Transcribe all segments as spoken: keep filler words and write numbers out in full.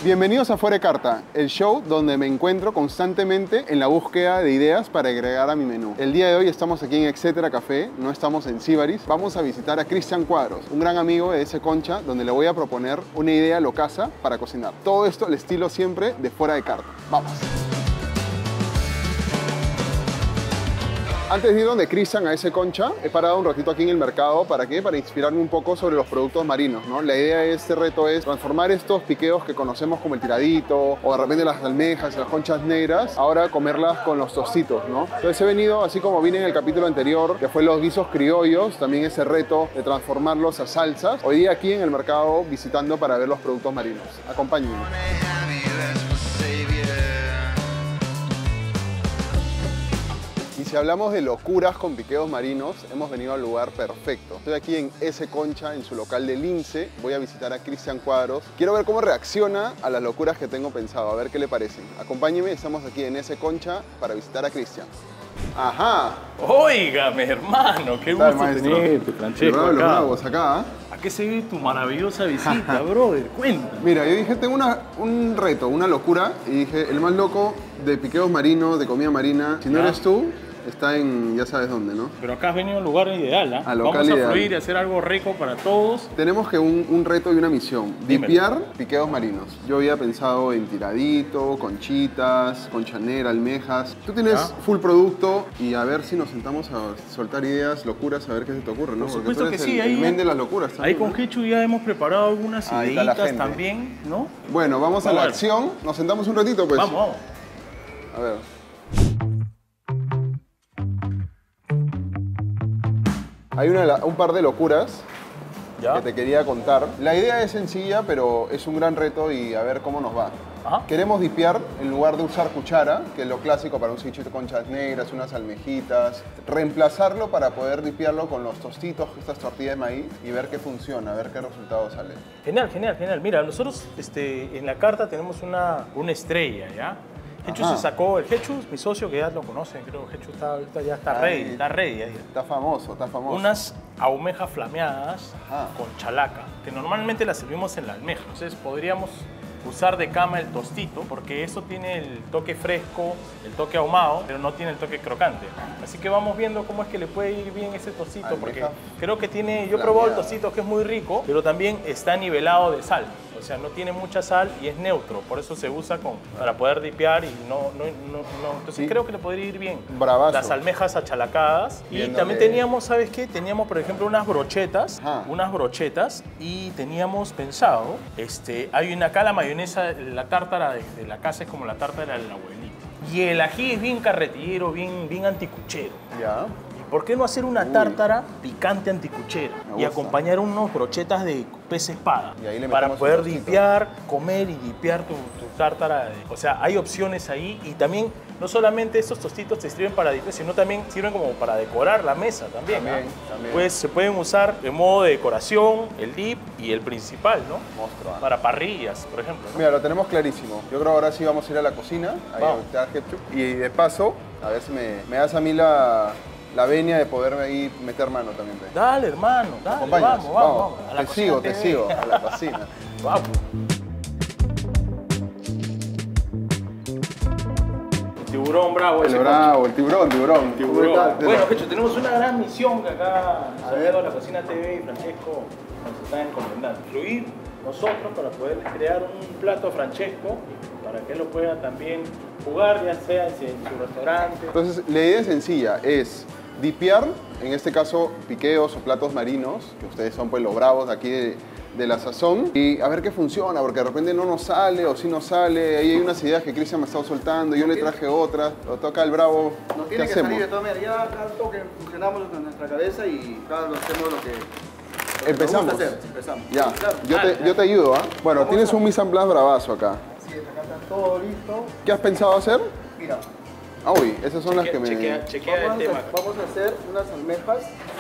Bienvenidos a Fuera de Carta, el show donde me encuentro constantemente en la búsqueda de ideas para agregar a mi menú. El día de hoy estamos aquí en Etcétera Café, no estamos en Sibaris. Vamos a visitar a Cristian Cuadros, un gran amigo de ese Concha, donde le voy a proponer una idea locaza para cocinar. Todo esto al estilo siempre de Fuera de Carta. ¡Vamos! Antes de ir donde Cristian, a ese Concha, he parado un ratito aquí en el mercado. ¿Para qué? Para inspirarme un poco sobre los productos marinos, ¿no? La idea de este reto es transformar estos piqueos que conocemos como el tiradito, o de repente las almejas y las conchas negras, ahora comerlas con los tostitos, ¿no? Entonces he venido, así como vine en el capítulo anterior, que fue los guisos criollos, también ese reto de transformarlos a salsas. Hoy día aquí en el mercado visitando para ver los productos marinos. Acompáñenme. Si hablamos de locuras con piqueos marinos, hemos venido al lugar perfecto. Estoy aquí en ese Concha, en su local de Lince. Voy a visitar a Cristian Cuadros. Quiero ver cómo reacciona a las locuras que tengo pensado, a ver qué le parecen. Acompáñeme, estamos aquí en ese Concha para visitar a Cristian. ¡Ajá! Óigame, hermano, qué gusto tenerte, Francesco, acá. Los bravos acá. ¿A qué se ve tu maravillosa visita, brother? Cuéntame. Mira, yo dije, tengo una, un reto, una locura, y dije, el más loco de piqueos marinos, de comida marina, si no eres tú, está en ya sabes dónde, ¿no? Pero acá has venido a un lugar ideal, ¿eh? A local Vamos a ideal. fluir y hacer algo rico para todos. Tenemos que un, un reto y una misión. Dipiar piqueos marinos. Yo había pensado en tiradito, conchitas, conchanera, almejas. Tú tienes ¿Ya? full producto y a ver si nos sentamos a soltar ideas, locuras, a ver qué se te ocurre, ¿no? Por Porque supuesto tú que eres sí. el, ahí el men de las locuras también, ahí con ¿no? Hechu ya hemos preparado algunas ahí ideitas también, ¿no? Bueno, vamos, vamos a la a acción. Nos sentamos un ratito, pues. Vamos, vamos. A ver. Hay una, un par de locuras ¿Ya? que te quería contar. La idea es sencilla, pero es un gran reto y a ver cómo nos va. Ajá. Queremos dipiar en lugar de usar cuchara, que es lo clásico para un cevichito con conchas negras, unas almejitas. Reemplazarlo para poder dipiarlo con los tostitos, estas tortillas de maíz, y ver qué funciona, a ver qué resultado sale. Genial, genial, genial. Mira, nosotros este, en la carta tenemos una, una estrella, ¿ya? Hechu se sacó, el Hechu, mi socio, que ya lo conocen, creo que Hechu está, ahorita ya está Ay, ready, está ready. Ahí. Está famoso, está famoso. Unas almejas flameadas Ajá. con chalaca, que normalmente las servimos en la almeja. Entonces podríamos usar de cama el tostito, porque eso tiene el toque fresco, el toque ahumado, pero no tiene el toque crocante. Así que vamos viendo cómo es que le puede ir bien ese tostito, almeja porque creo que tiene, yo he probado el tostito que es muy rico, pero también está nivelado de sal. O sea, no tiene mucha sal y es neutro, por eso se usa con, para poder dipear y no, no, no, no. Entonces sí. creo que le podría ir bien. Bravazo. Las almejas achalacadas. Viéndole. Y también teníamos, ¿sabes qué? Teníamos, por ejemplo, unas brochetas, Ajá. unas brochetas y teníamos pensado, este, hay una acá la mayonesa, la tártara de, de la casa es como la tártara de la abuelita. Y el ají es bien carretillero, bien, bien anticuchero. Ya. ¿Por qué no hacer una tártara Uy. picante anticuchera y acompañar unos brochetas de pez espada para poder dipear, comer y dipear tu, tu tártara? De, o sea, hay opciones ahí y también no solamente estos tostitos te sirven para dipear, sino también sirven como para decorar la mesa también. También, ¿ah? también. Pues se pueden usar de modo de decoración, el dip y el principal, ¿no? Monstruo, ¿eh? Para parrillas, por ejemplo, ¿no? Mira, lo tenemos clarísimo. Yo creo que ahora sí vamos a ir a la cocina ahí a ketchup. Y de paso, a ver si me, me das a mí la... la venia de poderme ahí meter mano también. ¿Ve? Dale, hermano, dale, vamos, vamos, vamos. vamos. A la te sigo, te, te sigo, a la cocina. Vamos. El tiburón bravo. El bravo, concha. el tiburón, tiburón. El tiburón. Bueno, Hecho, tenemos una gran misión que acá, a ver, la Cocina T V y Francesco nos están encomendando. Fluir nosotros para poder crear un plato a Francesco, para que él lo pueda también jugar, ya sea en su restaurante. Entonces, la idea sencilla es dipiar, en este caso, piqueos o platos marinos, que ustedes son pues los bravos de aquí de, de la sazón, y a ver qué funciona, porque de repente no nos sale o sí nos sale. Ahí hay unas ideas que Cristian me ha estado soltando, yo le traje otras, lo toca el bravo. No tiene que hacemos? salir de todas maneras, ya cada toque funcionamos en nuestra cabeza y cada uno hacemos lo que... Empezamos. Hacer. Empezamos. Ya, claro. yo, Dale, te, dale. yo te ayudo, ¿ah? ¿eh? Bueno, Vamos tienes a... un mise en place bravazo acá. Así es, acá está todo listo. ¿Qué has pensado hacer? Mira. Ah, uy, esas son chequea, las que me... Chequea, chequea vamos, el a, tema. vamos a hacer unas almejas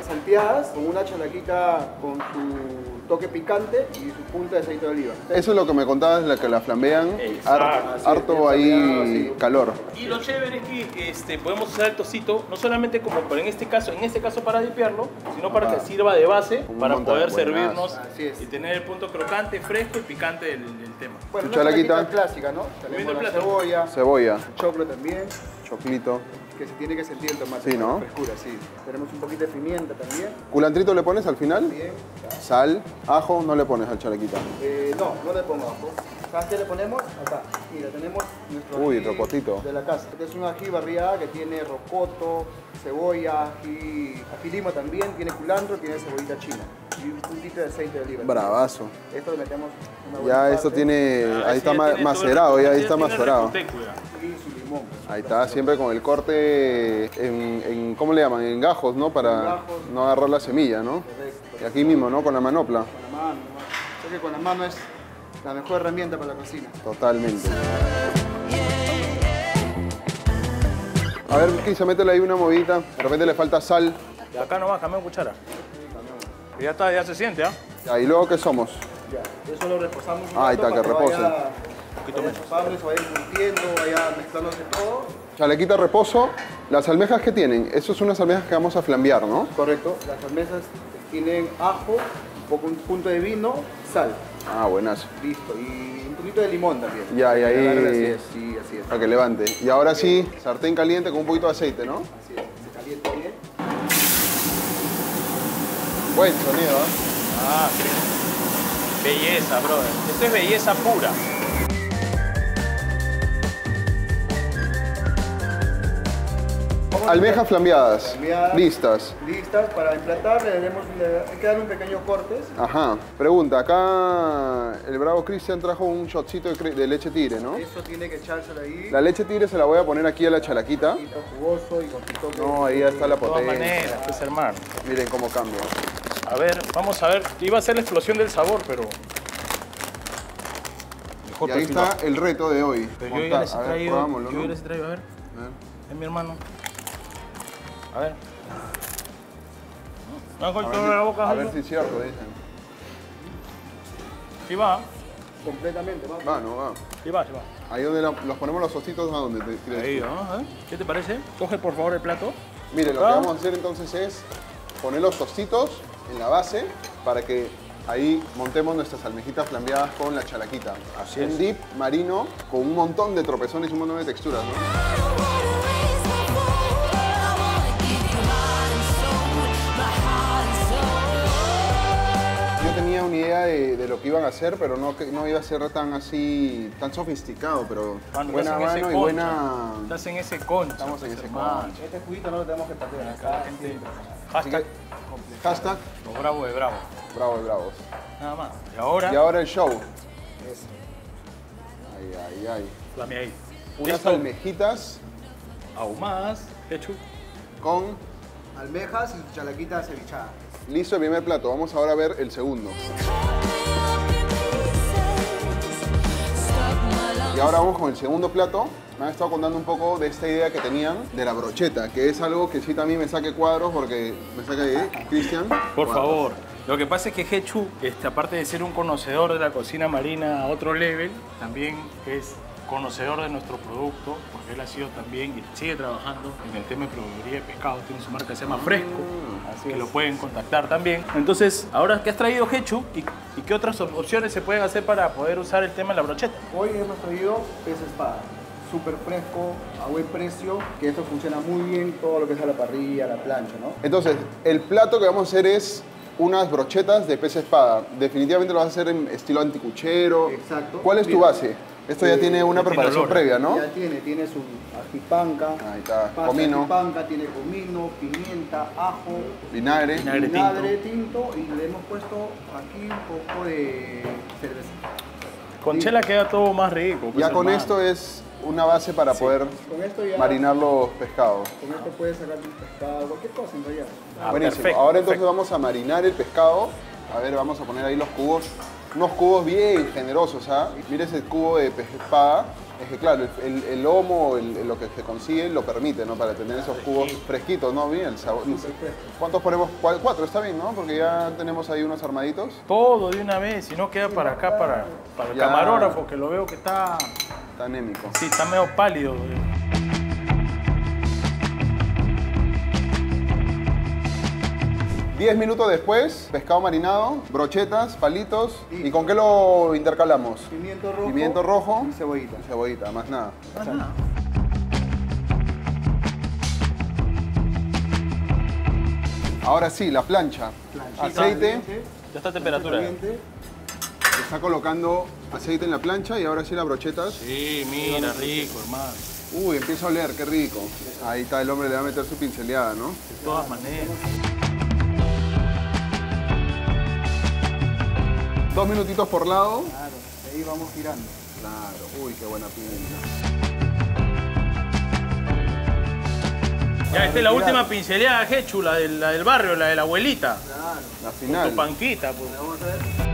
salteadas con una chalaquita con su toque picante y su punta de aceite de oliva. Eso es lo que me contabas, la que la flambean, Exacto. har- Así es, harto bien ahí flambeado, sí. calor. Y lo chévere es que este, podemos usar el tocito, no solamente como por en este caso, en este caso para dipearlo, sino para Ajá. que sirva de base Un para montón, poder buenazo. servirnos Así es. y tener el punto crocante, fresco y picante del, del tema. Bueno, Su una chalaquita. chalaquita clásica, ¿no? Viendo Tenemos el la plato. cebolla, Cebolla, choclo también, choclito. que se tiene que sentir el tomate. Sí, para ¿no? la frescura, sí. Tenemos un poquito de pimienta también. ¿Culantrito le pones al final? Bien. Sal, ajo, no le pones al chalaquita. Eh, no, no le pongo ajo. ¿Sabes qué le ponemos? Acá. Mira, tenemos nuestro Uy, ají rocotito. de la casa. Este es un ají barriada que tiene rocoto, cebolla, ají, ají lima también, tiene culantro, tiene cebollita china y un puntito de aceite de oliva. Bravazo. Esto le metemos una buena Ya esto parte tiene, Ah, ahí sí, está ya ma- tiene todo el- macerado, ya ahí ya está tiene el macerado. recoteco ya. y su limón. Ahí está, siempre con el corte en, en- ¿cómo le llaman? En gajos, ¿no? Para En gajos. no agarrar la semilla, ¿no? Correcto. Y aquí mismo, ¿no? Con la manopla. Con la mano, ¿no? Sé que con la mano es la mejor herramienta para la cocina. Totalmente. A ver, quizá métele ahí una movidita. De repente le falta sal. Y acá nomás, cambia cuchara. Y ya está, ya se siente, ¿ah? Ya, ¿y luego qué somos? Ya, eso lo reposamos un Ah, ahí rato está, que para repose. vaya, vaya reposando, se vaya curtiendo, vaya mezclándose todo. Chalequita reposo. Las almejas que tienen, eso es unas almejas que vamos a flambear, ¿no? Correcto, las almesas tienen ajo, un poco un punto de vino, sal, Ah, buenazo. listo, y un poquito de limón también. Ya, y ahí- Para darle acidez, sí, así es. Para que levante. Y ahora sí, sartén caliente con un poquito de aceite, ¿no? Así es, se calienta bien. Buen sonido, ¿eh? Ah, sí. Belleza, brother. Esto es belleza pura. Almejas flambeadas. Flambeadas. Listas. Listas para emplatar, le debemos, le hay que darle un pequeño cortes. Ajá. Pregunta, acá el bravo Cristian trajo un shotcito de, cre- de leche tigre, ¿no? Eso tiene que echárselo ahí. La leche tigre se la voy a poner aquí a la chalaquita. Un poquito jugoso y con su toque. No, ahí ya está la De todas potencia. maneras, pues hermano. Miren cómo cambia. A ver, vamos a ver. Iba a ser la explosión del sabor, pero... Mejor Y ahí perfilado. está el reto de hoy. Pero yo ya Montar. les he A ver, traído, probámoslo, yo ¿no? ya les he traído, a ver, A ver. es mi hermano. A ver. ¿Me han A cortado ver, la si- boca, a Jairo? ver si es cierto, dicen. Sí va, Completamente, ¿no? Va, no va. sí va, sí va. Ahí donde la- los ponemos los ositos, ¿a dónde te crees Ahí, tú? ¿no? A ver, ¿qué te parece? Coge por favor el plato. Mire, lo que Ah. vamos a hacer entonces es poner los tostitos en la base para que ahí montemos nuestras almejitas flambeadas con la chalaquita. Así un es. dip marino con un montón de tropezones y un montón de texturas, ¿no? Yo tenía una idea de, de lo que iban a hacer, pero no, que- no iba a ser tan así, tan sofisticado, pero Mano, buena estás en ese mano y concha. buena... Estás en ese concha. Estamos en pues, ese hermano. concha. Este juguito no lo tenemos que perder. Acá la gente... Así que, Hashtag, hashtag, lo bravo de bravo. bravos, bravos. Nada más. Y ahora, Y ahora el show. Ay, ay, ay. dame ahí. Unas Esto, almejitas ahumadas, ketchup. con... Almejas y su chalaquita cevichada. Listo el primer plato. Vamos ahora a ver el segundo. Y ahora vamos con el segundo plato. Me han estado contando un poco de esta idea que tenían de la brocheta, que es algo que sí también me saque cuadros porque me saca ahí, Cristian. Por cuadros. favor. Lo que pasa es que Hechu, este, aparte de ser un conocedor de la cocina marina a otro level, también es conocedor de nuestro producto, porque él ha sido también y sigue trabajando en el tema de proveeduría de pescado. Tiene su marca que se llama Fresco, así que lo pueden contactar también. Entonces, ahora que has traído Hechu, ¿y, y qué otras op- opciones se pueden hacer para poder usar el tema de la brocheta? Hoy hemos traído pez espada. Súper fresco, a buen precio, que esto funciona muy bien todo lo que es a la parrilla, a la plancha, ¿no? Entonces, el plato que vamos a hacer es unas brochetas de pez espada. Definitivamente lo vas a hacer en estilo anticuchero. Exacto. ¿Cuál es tu Mira, base? Esto ya eh, tiene una ya tiene preparación olor. previa, ¿no? Ya tiene, tiene su ajipanca, Ahí está, pasta comino. ajipanca, tiene comino, pimienta, ajo, Vinagre. Vinagre. vinagre tinto y le hemos puesto aquí un poco de cerveza. Con Sí. chela queda todo más rico. pues, Ya con hermano. esto es una base para poder Con esto ya, marinar los pescados. con esto puedes sacar un pescado, cualquier cosa en realidad. Ah, Buenísimo. perfecto, Ahora entonces perfecto. vamos a marinar el pescado. A ver, vamos a poner ahí los cubos. Unos cubos bien generosos, ¿ah? Mira ese cubo de pez espada. Es que claro, el, el, el lomo, el, lo que se consigue lo permite, ¿no? Para tener esos jugos fresquitos, ¿no? Bien, el sabor. ¿Cuántos ponemos? Cuatro, está bien, ¿no? Porque ya tenemos ahí unos armaditos. Todo de una vez, si no queda para acá, para, para el Ya. camarógrafo, que lo veo que está... Está anémico. Sí, está medio pálido. Diez minutos después, pescado marinado, brochetas, palitos. ¿Y con qué lo intercalamos? Pimiento rojo. Pimiento rojo. Y cebollita. Y cebollita, más nada. Ah, nada. Ahora sí, la plancha. Planchita Aceite. caliente, Ya está a temperatura. caliente. Está colocando aceite en la plancha y ahora sí las brochetas. Sí, mira, rico, hermano. Uy, empieza a oler, qué rico. Ahí está, el hombre le va a meter su pinceleada, ¿no? De todas maneras. Dos minutitos por lado. Claro, ahí vamos girando. Claro, uy, qué buena pinta. Ya, esta es la última pinceleada, Hechu, la del, la del barrio, la de la abuelita. Claro. La Tu final. panquita, pues. Vamos a ver.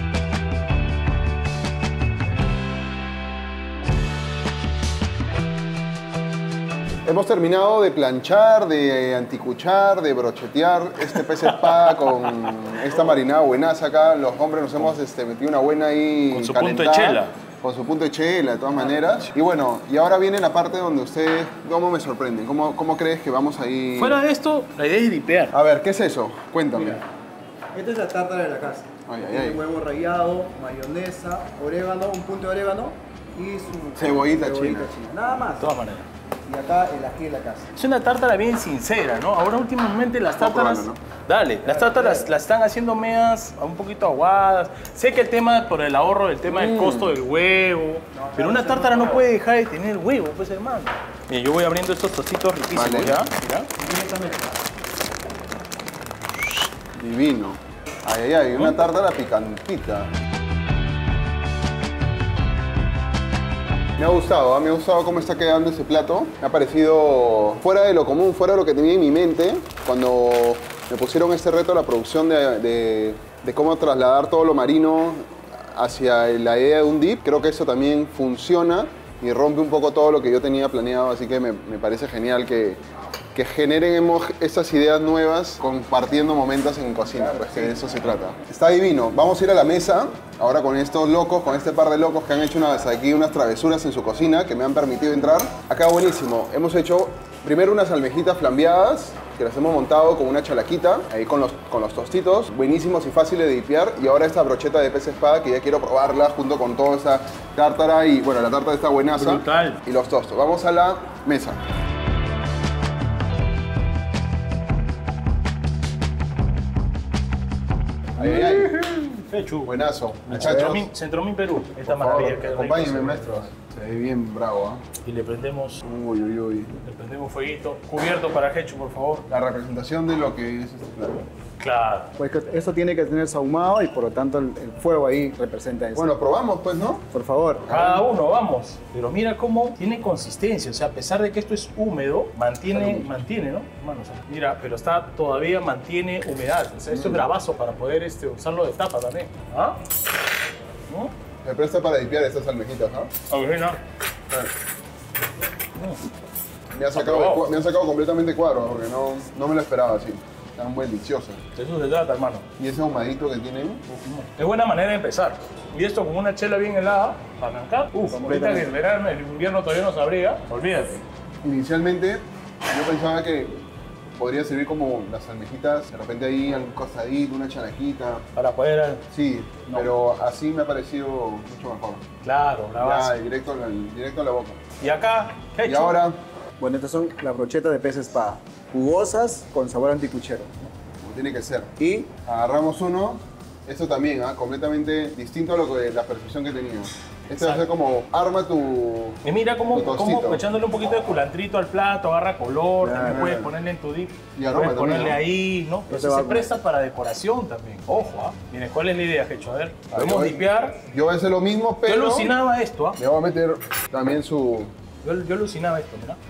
Hemos terminado de planchar, de anticuchar, de brochetear este pez espada con esta marinada buenaza acá. Los hombres nos hemos este, metido una buena ahí Con su punto de calentada, chela. Con su punto de chela, de todas maneras. Y bueno, y ahora viene la parte donde ustedes, ¿cómo me sorprenden? ¿Cómo, cómo crees que vamos ahí? Fuera de esto, la idea es dipear. A ver, ¿qué es eso? Cuéntame. Esta es la tártara de la casa. Ay, ay, Tiene ay. huevo rallado, mayonesa, orégano, un punto de orégano y su Cebollita china. Nada más. De todas maneras. Y acá el ají de la casa. Es una tártara bien sincera, ¿no? Ahora últimamente las tártaras... probarlo, ¿no? Dale, las tártaras las están haciendo medias un poquito aguadas. Sé que el tema, por el ahorro, el tema del Mm. costo del huevo. Pero una tártara no puede dejar de tener huevo, pues, hermano. Bien, yo voy abriendo estos tostitos riquísimos, Vale. ¿ya? Mira. Divino. Ay, ay, ay, una tártara picantita. Me ha gustado, ¿ah? Me ha gustado cómo está quedando ese plato. Me ha parecido fuera de lo común, fuera de lo que tenía en mi mente cuando me pusieron este reto a la producción de, de, de cómo trasladar todo lo marino hacia la idea de un dip. Creo que eso también funciona y rompe un poco todo lo que yo tenía planeado, así que me, me parece genial que, que generemos esas ideas nuevas compartiendo momentos en cocina, pues que de eso se trata. Está divino. Vamos a ir a la mesa ahora con estos locos, con este par de locos que han hecho unas, aquí unas travesuras en su cocina que me han permitido entrar. Acá buenísimo. Hemos hecho primero unas almejitas flambeadas que las hemos montado con una chalaquita, ahí con los, con los tostitos, buenísimos y fáciles de dipear. Y ahora esta brocheta de pez espada que ya quiero probarla junto con toda esa tártara y bueno, la tártara está buenaza. Brutal. Y los tostos. Vamos a la mesa. Ay, ay, ay. Hechu. Buenazo. Muchachos, Centromín, Centromín Perú. Esta por favor, maravilla que acompáñenme, maestro. Se ve bien bravo, ¿ah? Y le prendemos, Uy, uy, uy. le prendemos fueguito. Cubierto para Hechu, por favor. La representación de lo que es este plato. Claro. Pues que esto tiene que tener ahumado y por lo tanto el, el fuego ahí representa eso. Bueno, probamos pues, ¿no? por favor. Cada uno, vamos. Pero mira cómo tiene consistencia. O sea, a pesar de que esto es húmedo, mantiene, mantiene, ¿no? Hermano, o sea, mira, pero está todavía mantiene humedad. O sea, esto es bravazo para poder este, usarlo de tapa también. ¿Ah? ¿No? Me presta para dipear estas almejitas, ¿no? Agustina. Me han sacado, de cua- me han sacado completamente cuadro, porque no, no me lo esperaba así. Están deliciosas. De eso se trata, hermano. Y ese ahumadito que tienen, Es buena manera de empezar. Y esto con una chela bien helada, para arrancar. Uf, ahorita que el verano, el invierno todavía no sabría. Olvídate. inicialmente yo pensaba que podría servir como las almejitas, de repente ahí un costadito, una chalaquita. Para poder. Sí, No. pero así me ha parecido mucho mejor. Claro, Ya, bravazo. directo, a la- directo a la boca. Y acá, ¿qué Y ahora, Bueno, estas son las brochetas de pez espada. Jugosas con sabor anticuchero. como tiene que ser. Y Agarramos uno, esto también, ¿ah? Completamente distinto a lo que la percepción que tenía. Este va a ser como arma tu... Y mira cómo, Tu tostito. cómo echándole un poquito de culantrito al plato, agarra color, Claro, también puedes claro. ponerle en tu dip, Y aroma puedes también, ponerle ¿no? ahí, ¿no? Entonces va se a comer. presta para decoración también. Ojo, ¿ah? Miren, ¿cuál es la idea, Hecho? A ver, podemos yo- dipear. Yo voy a hacer lo mismo, Yo pero alucinaba esto, ¿ah? le voy a meter también su... Yo, yo alucinaba esto, mira.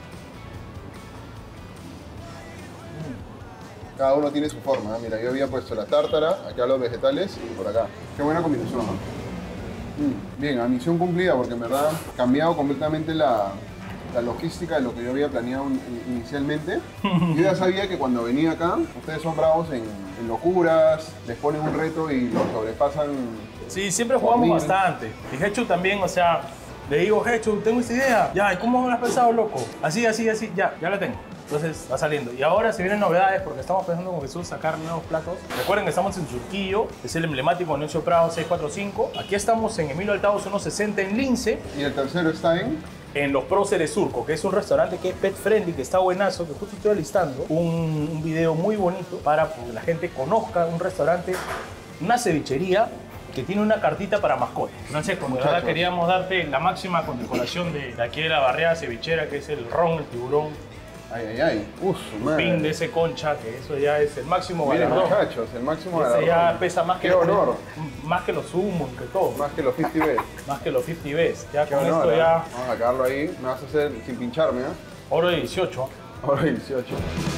Cada uno tiene su forma, ¿eh? Mira, yo había puesto la tártara, acá los vegetales y por acá. Qué buena combinación, ¿no? Mm, bien, a misión cumplida porque en verdad ha cambiado completamente la, la logística de lo que yo había planeado inicialmente. Yo ya sabía que cuando venía acá, ustedes son bravos en, en locuras, les ponen un reto y lo sobrepasan. Sí, siempre jugamos bastante. Y Hechu también, o sea, le digo, Hechu, tengo esta idea. Ya, ¿y cómo me lo has pensado, loco? Así, así, así, ya, ya la tengo. Entonces va saliendo. Y ahora se vienen novedades porque estamos pensando con Jesús sacar nuevos platos. Recuerden que estamos en Surquillo, es el emblemático Negocio Prado seiscientos cuarenta y cinco. Aquí estamos en Emilio Altavos ciento sesenta en Lince. Y el tercero está en... En Los Próceres Surco, que es un restaurante que es pet friendly, que está buenazo, que justo estoy alistando un, un video muy bonito para que la gente conozca un restaurante, una cevichería que tiene una cartita para mascotas. Entonces, como de verdad queríamos darte la máxima condecoración de, de aquí de la barriada cevichera, que es el ron, el tiburón. Ay, ay, ay. Uf, un pin de ese concha, que eso ya es el máximo Miren, galardón. muchachos, el máximo galardón. Ese ya pesa más que, Qué honor. más que los humos, que todo. Más que los cincuenta Bs. Más que los cincuenta Bs. Ya Qué con honor, esto ¿eh? ya... Vamos a sacarlo ahí. Me vas a hacer sin pincharme, ¿eh? Oro de dieciocho. Oro de dieciocho.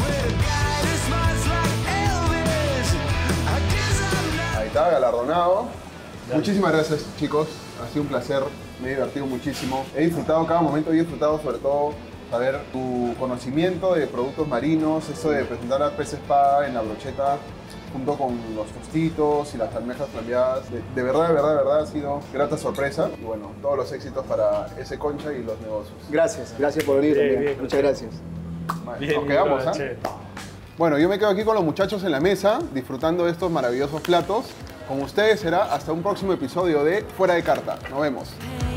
Ahí está, galardonado. Ya. Muchísimas gracias, chicos. Ha sido un placer. Me he divertido muchísimo. He disfrutado cada momento y he disfrutado sobre todo saber tu conocimiento de productos marinos, eso de presentar al pez espada en la brocheta junto con los tostitos y las almejas flambeadas. De, de verdad, de verdad, de verdad ha sido grata sorpresa. Y bueno, todos los éxitos para ese concha y los negocios. Gracias, gracias por venir. Bien, bien, muchas gracias. Vale, Bien, nos quedamos, ¿ah? ¿eh? Bueno, yo me quedo aquí con los muchachos en la mesa, disfrutando de estos maravillosos platos. Con ustedes será hasta un próximo episodio de Fuera de Carta. Nos vemos.